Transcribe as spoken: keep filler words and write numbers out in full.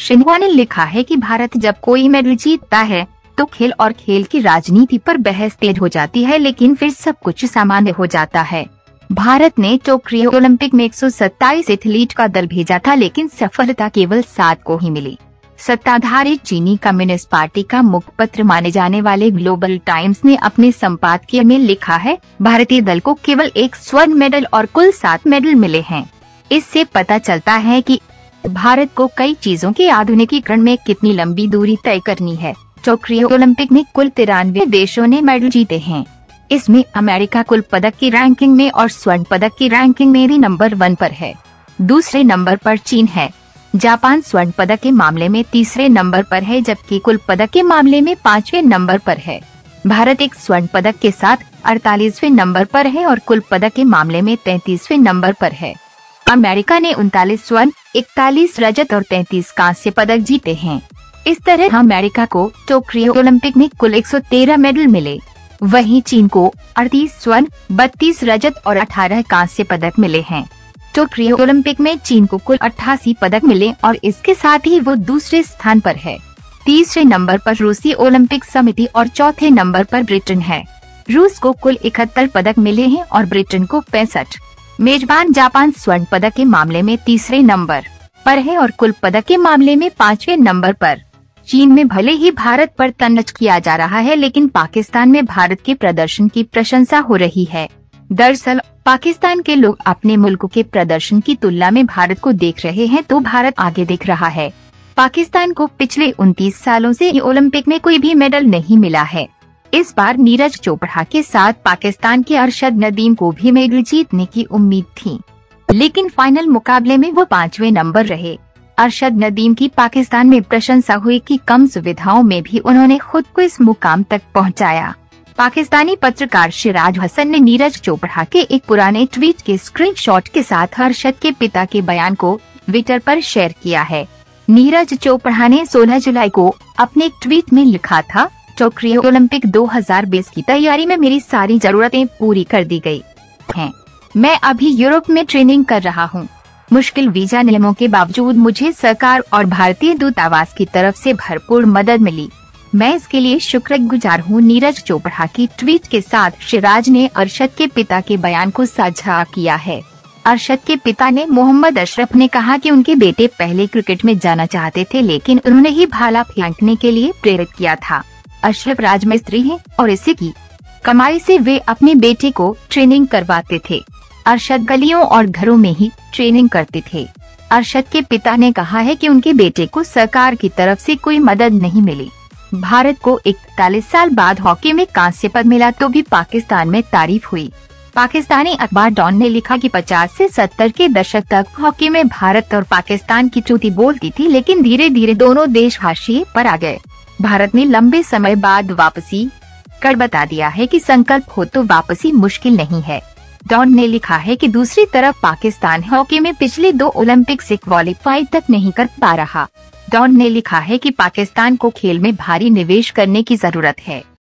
Xinhua ने लिखा है कि भारत जब कोई मेडल जीतता है तो खेल और खेल की राजनीति पर बहस तेज हो जाती है, लेकिन फिर सब कुछ सामान्य हो जाता है। भारत ने टोक्यो ओलंपिक में एक सौ सत्ताईस एथलीट का दल भेजा था, लेकिन सफलता केवल सात को ही मिली। सत्ताधारी चीनी कम्युनिस्ट पार्टी का मुखपत्र माने जाने वाले ग्लोबल टाइम्स ने अपने संपादकीय में लिखा है, भारतीय दल को केवल एक स्वर्ण मेडल और कुल सात मेडल मिले हैं। इससे पता चलता है कि भारत को कई चीजों के आधुनिकीकरण में कितनी लंबी दूरी तय करनी है। टोक्यो ओलंपिक में कुल तिरानवे देशों ने मेडल जीते हैं। इसमें अमेरिका कुल पदक की रैंकिंग में और स्वर्ण पदक की रैंकिंग में भी नंबर वन पर है। दूसरे नंबर पर चीन है। जापान स्वर्ण पदक के मामले में तीसरे नंबर पर है, जबकि कुल पदक के मामले में पांचवें नंबर पर है। भारत एक स्वर्ण पदक के साथ अड़तालीसवें नंबर पर है और कुल पदक के मामले में तैंतीसवें नंबर पर है। अमेरिका ने उनतालीस स्वर्ण, इकतालीस रजत और तैंतीस कांस्य पदक जीते हैं। इस तरह अमेरिका को टोक्यो ओलंपिक में कुल एक सौ तेरह मेडल मिले। वहीं चीन को अड़तीस स्वर्ण, बत्तीस रजत और अठारह कांस्य पदक मिले हैं। टोक्यो ओलंपिक में चीन को कुल अट्ठासी पदक मिले और इसके साथ ही वो दूसरे स्थान पर है। तीसरे नंबर पर रूसी ओलंपिक समिति और चौथे नंबर पर ब्रिटेन है। रूस को कुल इकहत्तर पदक मिले हैं और ब्रिटेन को पैंसठ। मेजबान जापान स्वर्ण पदक के मामले में तीसरे नंबर पर है और कुल पदक के मामले में पांचवें नंबर पर। चीन में भले ही भारत पर तनज किया जा रहा है, लेकिन पाकिस्तान में भारत के प्रदर्शन की प्रशंसा हो रही है। दरअसल पाकिस्तान के लोग अपने मुल्क के प्रदर्शन की तुलना में भारत को देख रहे हैं, तो भारत आगे दिख रहा है। पाकिस्तान को पिछले उनतीस सालों से ओलंपिक में कोई भी मेडल नहीं मिला है। इस बार नीरज चोपड़ा के साथ पाकिस्तान के अरशद नदीम को भी मेडल जीतने की उम्मीद थी, लेकिन फाइनल मुकाबले में वो पांचवें नंबर रहे। अरशद नदीम की पाकिस्तान में प्रशंसा हुई कि कम सुविधाओं में भी उन्होंने खुद को इस मुकाम तक पहुंचाया। पाकिस्तानी पत्रकार शिराज हसन ने नीरज चोपड़ा के एक पुराने ट्वीट के स्क्रीनशॉट के साथ अरशद के पिता के बयान को ट्विटर पर शेयर किया है। नीरज चोपड़ा ने सोलह जुलाई को अपने एक ट्वीट में लिखा था, टोक्यो ओलंपिक दो हज़ार बीस की तैयारी में मेरी सारी जरूरतें पूरी कर दी गई हैं। मैं अभी यूरोप में ट्रेनिंग कर रहा हूँ। मुश्किल वीजा नियमों के बावजूद मुझे सरकार और भारतीय दूतावास की तरफ से भरपूर मदद मिली। मैं इसके लिए शुक्रगुजार हूँ। नीरज चोपड़ा की ट्वीट के साथ शिराज ने अरशद के पिता के बयान को साझा किया है। अरशद के पिता ने मोहम्मद अशरफ ने कहा कि उनके बेटे पहले क्रिकेट में जाना चाहते थे, लेकिन उन्होंने ही भाला फेंकने के लिए प्रेरित किया था। अशरफ राजमिस्त्री हैं और इसी की कमाई से वे अपने बेटे को ट्रेनिंग करवाते थे। अरशद गलियों और घरों में ही ट्रेनिंग करते थे। अरशद के पिता ने कहा है कि उनके बेटे को सरकार की तरफ से कोई मदद नहीं मिली। भारत को इकतालीस साल बाद हॉकी में कांस्य पदक मिला तो भी पाकिस्तान में तारीफ हुई। पाकिस्तानी अखबार डॉन ने लिखा कि पचास से सत्तर के दशक तक हॉकी में भारत और पाकिस्तान की चुटी बोलती थी, लेकिन धीरे धीरे दोनों देश हाशिए पर आ गए। भारत ने लंबे समय बाद वापसी कर बता दिया है कि संकल्प हो तो वापसी मुश्किल नहीं है। डॉन ने लिखा है कि दूसरी तरफ पाकिस्तान हॉकी में पिछले दो ओलंपिक से क्वालिफाई तक नहीं कर पा रहा। डॉन ने लिखा है कि पाकिस्तान को खेल में भारी निवेश करने की जरूरत है।